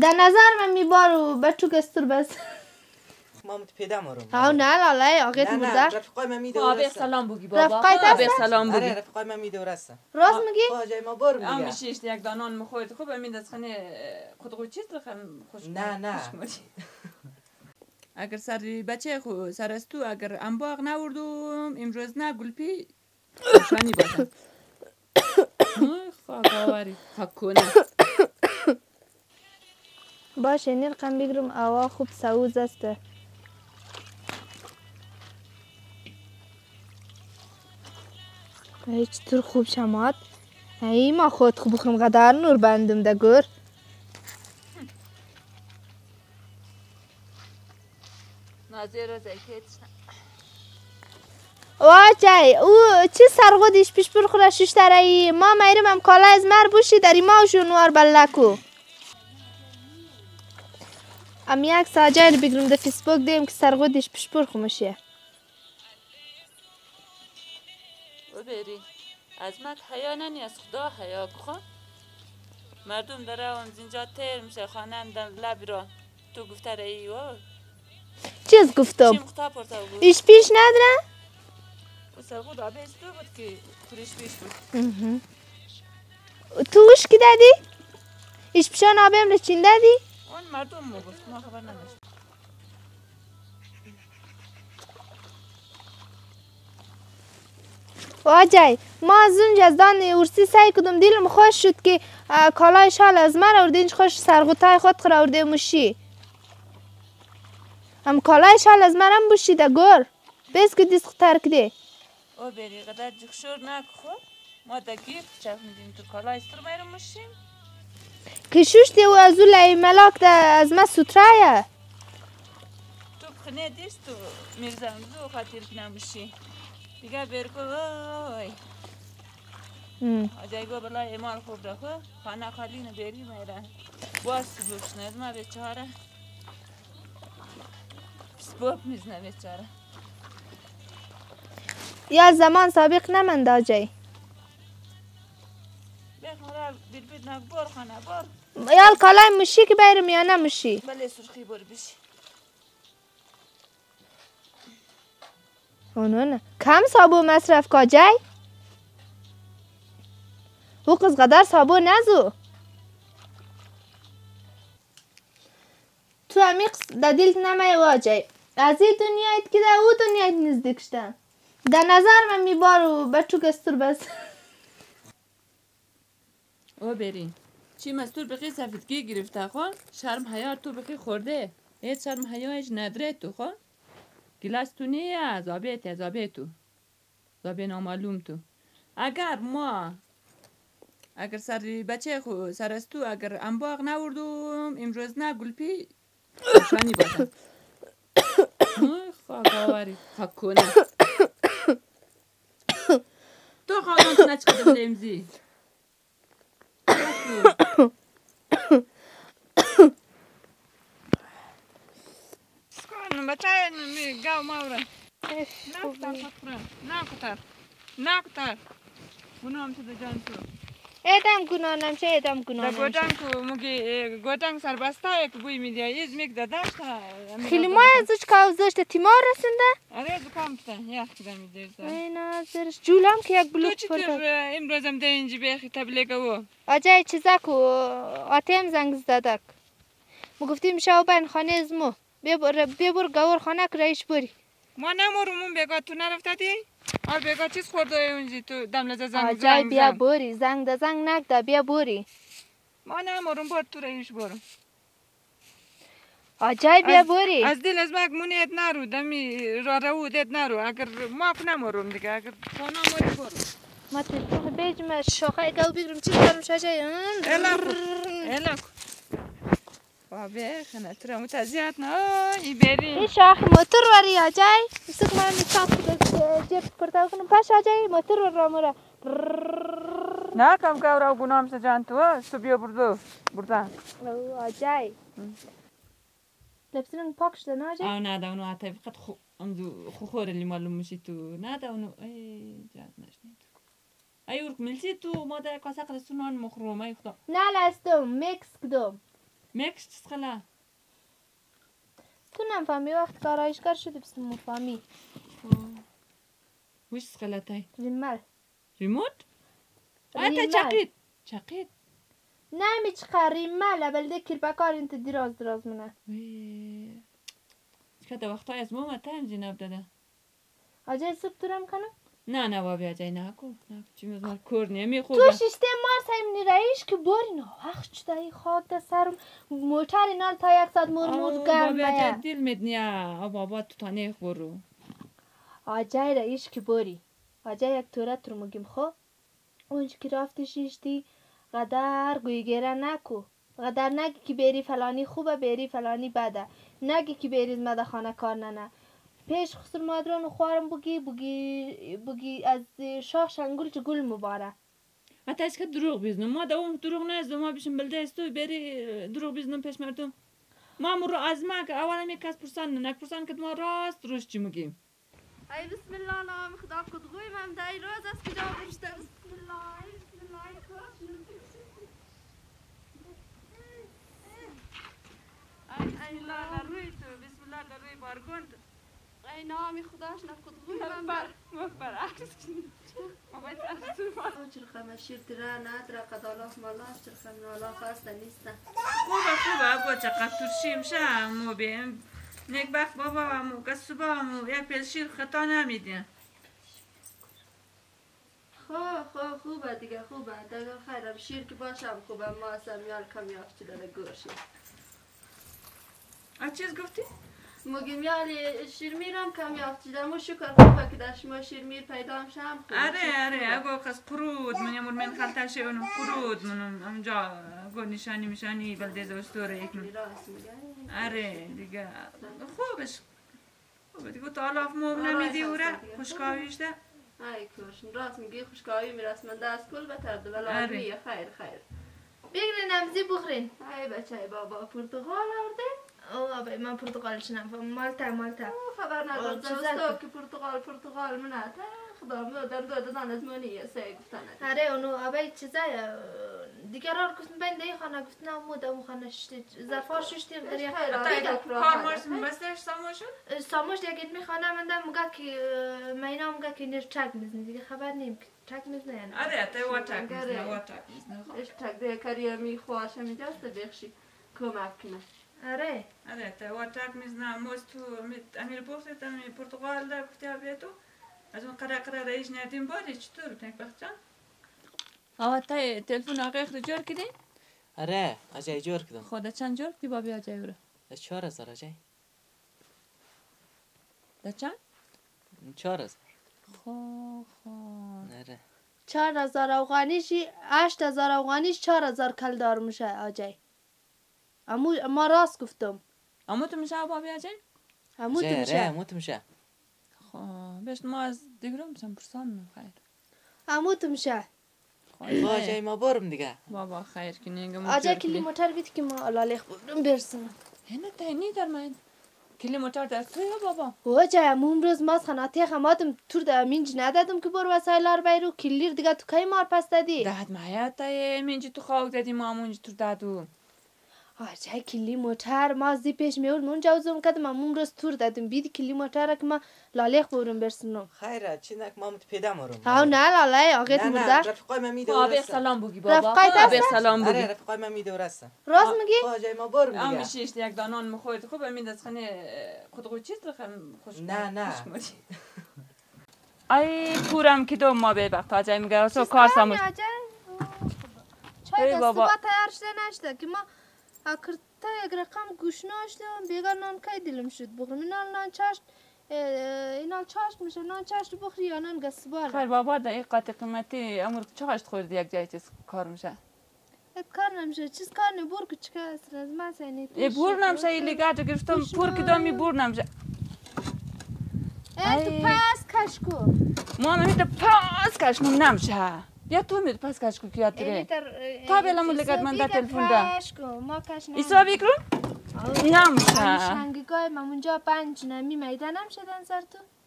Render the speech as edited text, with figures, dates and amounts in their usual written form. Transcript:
در نظر من میبارو بچو گستر بس ما متپیدا مرم ها نه لاله آقیت نه مرده رفقای من میدورستم آبی سلام بگی بابا رفقایت آبی هستن؟ سلام بگی آره رفقای من میدورستم راست میگی؟ خواجه ما برو ام میگه میشیش یک دانان مخورد خوب امید از خانه خود چیز رخم خوش نه اگر سر بچه خو سر از تو اگر انباغ نوردم امروز نه گلپی شانی باشم خاک آوری خاک کنه باشه نرقم بگیرم اوا خوب سوز است هیچ طور خوب شماد ای ما خود خوب بخورم قدر نور بندم ده گر نازیر زیکیت واجای او چی سرغودیش پیش بر شش ترایی ما میرم هم کالا از مر بوشی داری ما شونوار بلکو ام یک ساجای بگیرم ده فیسبوک دیم که سرغودیش پیش بر خموشیه و بری از مت حیا ننی از خدا حیا کن مردم داره اون زینجا تیر میشه خانه در لب را تو گفته رایی و چیز گفتم چیم خطا پرتا بود ایش پیش نداره؟ و سرگود آبیش تو بود که خودش پیش بود توش کی دادی؟ ایش پیشان آبیم رچین دادی؟ اون مردم مو گفت ما خبر نداشت واجای ما از اونجا از دان ارسی سعی کدم دیلم خوش شد که کالای شال از من آوردینش خوش سرغوتای خود خور آورده موشی هم کالای شال از منم بوشی ده گر بس که دیست خطر کده او بری قدر جکشور نکخو ما دا گیف چف میدیم تو کالا استر میرم مشیم کشوش ده و از او لای ملاک ده از من سوترایه تو بخنه دیست تو میرزم زو خاطر کنم مشی دیگه برکو وای آجای گو بلای ایمال خوب ده خو خانه خالی نبری میره باز سبوکش نید ما بیچاره سبوک میزنه بیچاره یا زمان سابق نمند آجای بخورا بیت نک بار خانه بار یا کالای موشی که بیرم یا نموشی بله سرخی بار بشی اونونه کم سابو مصرف کاجای او قز قدر سابو نزو تو همیق ده دیلت نمی واجای از این دنیایت که ده او دنیایت نزدیکشتن در نظر من میبارو بچو گستر بس او برین چی مستور بخی سفیدگی گرفته خون شرم حیا تو بخی خورده هیچ شرم حیایش نداره تو خون گلاس تو نیه از آبه تو زابه نامعلوم تو اگر سر بچه خو سر از تو اگر انباغ نوردم امروز نه گلپی شانی باشم خاک آوری خاک کنه تو خواهدان تو نچه قدم لیمزی سکان بچه می گاو ماورن نه کتر بونام تو جان تو ادم گنانم چه ادم گنانم گوتن کو مگی گوتن سر بسته یک بوی میدی ایز میک داداش خیلی ما ازش کاوزش تیمار رسنده آره دکام کتن یا کدام میدی اینا زرش جولم که یک تو بلوک چطور پرده امروزم ده اینجی بخی تبلیغ و آجای چیزا کو آتیم زنگ زدک مو گفتیم شاو بین خانه ازمو ببر گور خانه که رایش بری ما نمورمون بگا تو نرفته دی آر بگا چیز خورده اونجی تو دم لزه زنگ آجای بیا بری زنگ ده زنگ نکده بیا بری ما نمورم بار تو رایش برم آجای بیا بری از دل از مگ مونیت نرو دمی را رودت نرو اگر ما نمورم دیگه اگر خانه موری برم ما تلفون بیجم شاخه گاو بگیرم چیز کنم شاجای الا بابا خنه تو را متزیات نه ای بری این شاخ موتور وری آجای سک من میچاپ جیب پرتاو کنم پاش آجای موتور ور رامورا نه کم گاورا گنام سه جان تو بیا بردن آجای لبسرنگ پاکش ده نه آجای نه ده اونو حتی فقط خوره لی معلوم میشی تو نه ده اونو ای جاد نشنید ای اورک ملسی تو ما ده کاسه قرسونان مخروم ای خدا نه لستم میکس کدوم مکش تسخلا تو نفهمی وقت کارایشگر شدی بس مفهمی وش تسخلا تای ریمل ریموت ریمل. تا چقید نمی چقدر ریمل بلده کرپکار انت دراز منه که وقتا از ماما تایم جناب داده آجای سوپ تورم کنم؟ نه بابی آجای نه چی مزمار کور نمی خوبه تو شیشته مار سایم نیرایش که باری نه وقت چطایی خاک ده سرم موتر اینال تا 1 ساعت مرمود گرم بابی آجای بیا دیل میدنیا بابا تو تانه خورو آجای رایش که باری آجای یک توره ترمگیم خو اونج که رفتی شیشتی قدر گویگیره نکو قدر نگی که بری فلانی خوبه بری فلانی بده نگی که بری مده خانه کار نه پیش خسر مادران و خوارم بگی از شاخ شنگول چه گل مباره حتی از که دروغ بیزنم ما دوام دروغ نزدم ما بیشم بلده استوی بری دروغ بیزنم پیش مردم ما مرو از ما که اولا می کس پرسان نک پرسان که ما راست روش چی مگیم ای بسم الله نام خدا کدگوی من دای روز است که جواب رشته بسم الله ای لا روی تو بسم الله روی بارگوند ای نام خداش نکدگوی من بر عکس ما باید عکس تو چرخم شیر ترا ندرا قدالاف مالاف چرخم نالاف است نیستن خوبه با چقدر ترشیم شم مو بیم نیک بخت بابا مو کسبا مو یک پیل شیر خطا نمیدین خوبه دیگه خوبه دیگه خیرم شیر که باشم خوبه ما اصلا میال کمیاف چی داره گوشی چیز گفتی؟ مگیم یالی شیر میرم کمیاف چی دارم و شکر خوبه که در شما شیر میر پیدا هم شم اره اگه قصد قرود من یمور من خلطه شه اونم قرود منم امجا گو نشانی بلده زوستوره یک من اره دیگه خوبش خوبه دیگه تا آلاف موم نمیدی اوره خوشکاویش ده ای کوشن راست میگی خوشکاوی میرسم من دست کل بترده ولی آدمیه خیر بگیرین نمزی بخورین ای بچه بابا پرتغال آورده آبای من پرتغالش نفهم مالتا خبر ندارم زوستا که پرتغال منه خدا مدر دادن از منیه سه گفتنه آره اونو آبای چیزای دیگر رو کسم بین دی خانه گفتن مودم خانه شتی زفار ششتی دریا کار مرسم بستش ساموشون؟ ساموش دیگه میخوانم من مگه که مینا مگه که نیر چک میزنی دیگه خبر نیم چک میزنه یعنی آره تا واتک میزنه اش چک دیگه کاریه میخواشه میجاست بخشی کمک کنه آره تا واتک میزنه موز تو امیر پرسید امی پرتغال ده گفتی آبیتو از اون قرار رئیس ندیم باری چطور تنک بخت جان؟ تا تلفن آقای خود جور کردی؟ آره آجای جور کردم خدا چند جور کردی بابی آجای اوره؟ 4000 آجای ده چند؟ 4000 آره 4000 افغانیشی 8000 افغانیش 4000 کل دار میشه آجای ما راست گفتم امو تو میشه بابی آجای؟ امو تو میشه امو تو میشه بهش ما از دیگرم میشم پرسان خیر امو تو میشه آجای ما برم دیگه بابا خیر کنی آجای کلی موتر بیت که ما لالیخ بودم برسنم هنه تهنی در من کلی موتر در توی بابا آجای امون روز ما خناتی خماتم تور ده منج ندادم که بر وسایلار بیرو کلیر دیگه تو کی مار پس دادی دهد مایه تایی منجی تو خاک دادی ما منجی تو دادو آجای کلی موتر ما زی پیش میول من جوزم کدم امون روز تور دادم بید کلی موتر که ما لالیخ بورم برسنم خیره چی نک مامت پیدا مرم ها نه لالی آقایت مرده نه رفقای من میده آبی سلام بگی بابا رفقای آبی سلام بگی آره رفقای من میده ورسته راست میگی آجای ما برم ام دیگه میشیشت یک دانان مخورد خوب امید از خانه خود چیز رخم خوش نه ای پورم که دو ما به وقت آجای میگه تو کار ساموش چای دسته تیار شده نشده که ما تا یک رقم گوش ناشتم بیگار نان که دلم شد بخورم اینال نان چاشت اینال چاشت میشه نان چاشت بخوری یا نان گسبال خیر بابا در این قاطع قیمتی امور چقدر خوردی یک جای چیز کار میشه کار نمیشه چیز کار نی بور که چکه اصلا از من سینی بور نمیشه این لگت گرفتم پور که دامی بور نمیشه تو پس کشکو ما میده پاس کشنم نمیشه بیا تو میده پاس کشکو که یاد داره تا بلمون لگت من در تلفن ده ما کش ایسا بکرون نمیشه شنگگاه من اونجا 5 نمی میدنم شدن سر تو